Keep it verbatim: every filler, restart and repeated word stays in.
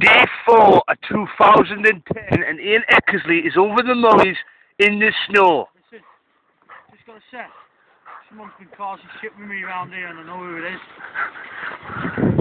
Day four of two thousand ten, and Ian Eckersley is over the moors in the snow. Listen, just got to say, someone's been causing shit with me around here and I know who it is.